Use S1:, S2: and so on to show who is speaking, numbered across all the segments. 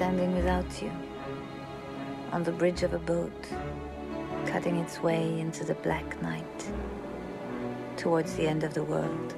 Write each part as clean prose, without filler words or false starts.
S1: standing without you, on the bridge of a boat, cutting its way into the black night, towards the end of the world.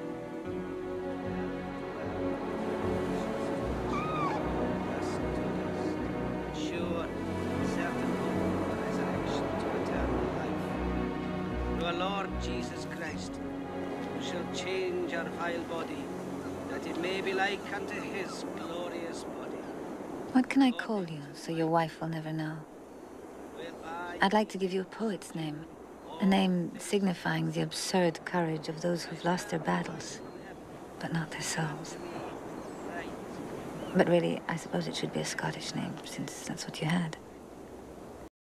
S2: Sure, certain hope of resurrection to eternal life. Through our Lord Jesus Christ, who shall change our vile body, that it may be like unto his glorious body.
S1: What can I call you, so your wife will never know? I'd like to give you a poet's name. A name signifying the absurd courage of those who've lost their battles, but not their souls. But really, I suppose it should be a Scottish name, since that's what you had.